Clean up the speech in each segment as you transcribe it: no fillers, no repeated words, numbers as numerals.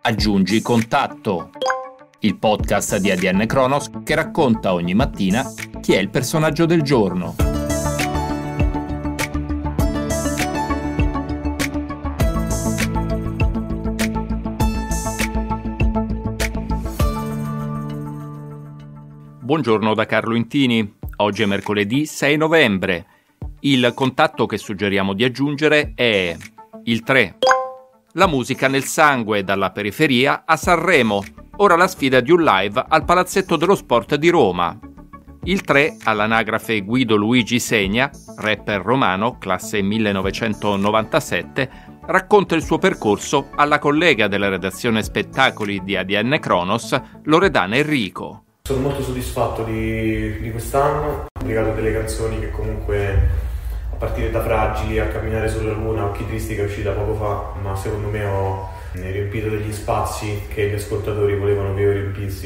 Aggiungi contatto, il podcast di ADN Cronos che racconta ogni mattina chi è il personaggio del giorno. Buongiorno da Carlo Intini. Oggi è mercoledì 6 novembre. Il contatto che suggeriamo di aggiungere è il 3. La musica nel sangue, dalla periferia a Sanremo. Ora la sfida di un live al Palazzetto dello Sport di Roma. Il 3, all'anagrafe Guido Luigi Segna, rapper romano, classe 1997, racconta il suo percorso alla collega della redazione spettacoli di ADN Cronos, Loredana Enrico. Sono molto soddisfatto di quest'anno, ho pubblicato delle canzoni che comunque, a partire da Fragili a Camminare sulla Luna, Occhi Tristi, che è uscita poco fa, ma secondo me ho riempito degli spazi che gli ascoltatori volevano che io riempissi.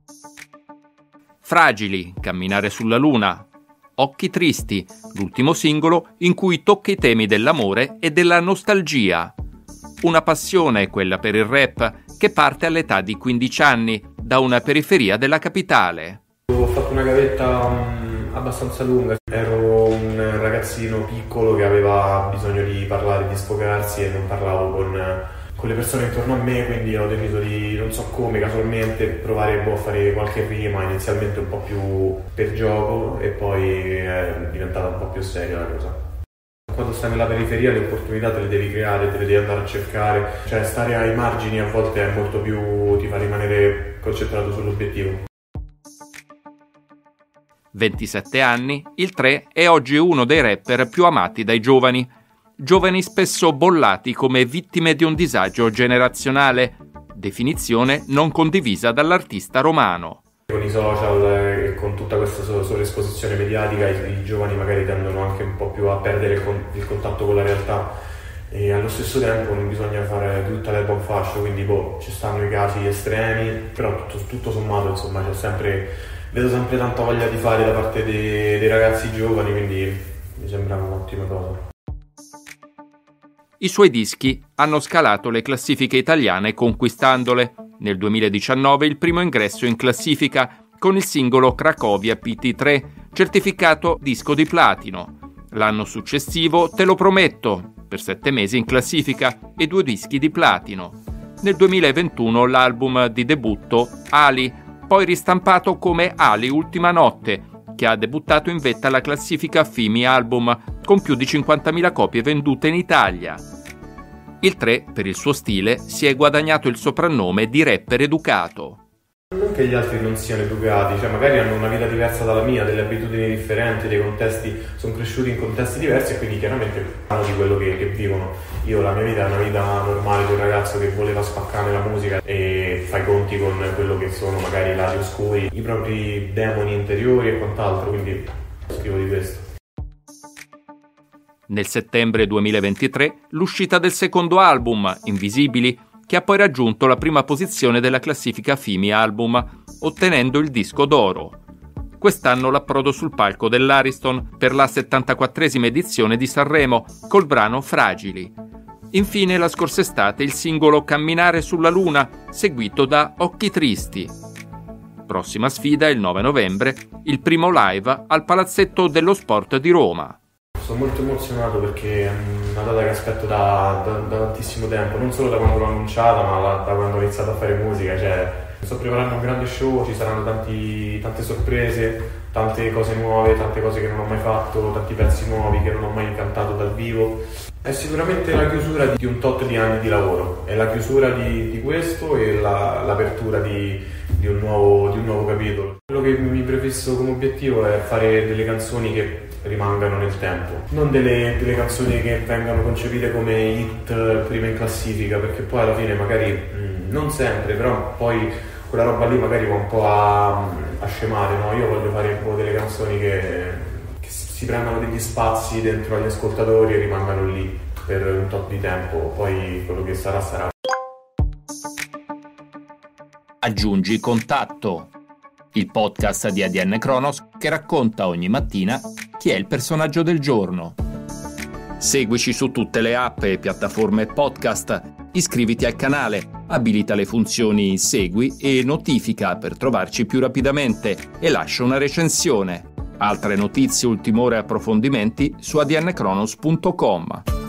Fragili, Camminare sulla Luna, Occhi Tristi, l'ultimo singolo in cui tocca i temi dell'amore e della nostalgia. Una passione, quella per il rap, che parte all'età di 15 anni, da una periferia della capitale. Ho fatto una gavetta abbastanza lunga, ero un ragazzino piccolo che aveva bisogno di parlare, di sfogarsi, e non parlavo con le persone intorno a me, quindi ho deciso di, non so come, casualmente provare a fare qualche rima, inizialmente un po' più per gioco e poi è diventata un po' più seria la cosa. Quando stai nella periferia le opportunità te le devi creare, te le devi andare a cercare, cioè stare ai margini a volte è molto più, ti fa rimanere concentrato sull'obiettivo. 27 anni, il 3 è oggi uno dei rapper più amati dai giovani. Giovani spesso bollati come vittime di un disagio generazionale, definizione non condivisa dall'artista romano. Con i social e con tutta questa sovraesposizione mediatica i giovani magari tendono anche un po' più a perdere il contatto con la realtà e allo stesso tempo non bisogna fare tutta l'erba un fascio, quindi ci stanno i casi estremi, però tutto sommato insomma vedo sempre tanta voglia di fare da parte dei ragazzi giovani, quindi mi sembra un'ottima cosa. I suoi dischi hanno scalato le classifiche italiane conquistandole. Nel 2019 il primo ingresso in classifica con il singolo Cracovia PT3, certificato disco di platino. L'anno successivo Te lo prometto, per 7 mesi in classifica e 2 dischi di platino. Nel 2021 l'album di debutto Ali, poi ristampato come Ali Ultima Notte, che ha debuttato in vetta alla classifica FIMI Album con più di 50.000 copie vendute in Italia. Il 3, per il suo stile, si è guadagnato il soprannome di rapper educato. Non che gli altri non siano educati, cioè magari hanno una vita diversa dalla mia, delle abitudini differenti, dei contesti, sono cresciuti in contesti diversi e quindi chiaramente parlano di quello che vivono. Io la mia vita è una vita normale di un ragazzo che voleva spaccare la musica e fa i conti con quello che sono magari i lati oscuri, i propri demoni interiori e quant'altro, quindi scrivo di questo. Nel settembre 2023 l'uscita del secondo album, Invisibili, che ha poi raggiunto la prima posizione della classifica FIMI Album, ottenendo il disco d'oro. Quest'anno l'approdo sul palco dell'Ariston per la 74esima edizione di Sanremo, col brano Fragili. Infine la scorsa estate il singolo Camminare sulla Luna, seguito da Occhi Tristi. Prossima sfida il 9 novembre, il primo live al Palazzetto dello Sport di Roma. Sono molto emozionato perché è una data che aspetto da tantissimo tempo, non solo da quando l'ho annunciata, ma da quando ho iniziato a fare musica. Sto preparando un grande show, ci saranno tante sorprese, tante cose nuove, tante cose che non ho mai fatto, tanti pezzi nuovi che non ho mai cantato dal vivo. È sicuramente la chiusura di un tot di anni di lavoro, è la chiusura di questo e l'apertura di un nuovo capitolo. Quello che mi prefisso come obiettivo è fare delle canzoni che rimangano nel tempo, non delle canzoni che vengano concepite come hit prima in classifica, perché poi alla fine magari non sempre, però poi quella roba lì magari va un po' a scemare, no? Io voglio fare un po' delle canzoni che si prendano degli spazi dentro agli ascoltatori e rimangano lì per un tot di tempo, poi quello che sarà. Aggiungi contatto, il podcast di ADN Cronos che racconta ogni mattina chi è il personaggio del giorno. Seguici su tutte le app e piattaforme podcast, iscriviti al canale, abilita le funzioni Segui e notifica per trovarci più rapidamente e lascia una recensione. Altre notizie, ultime ore e approfondimenti su adnkronos.com.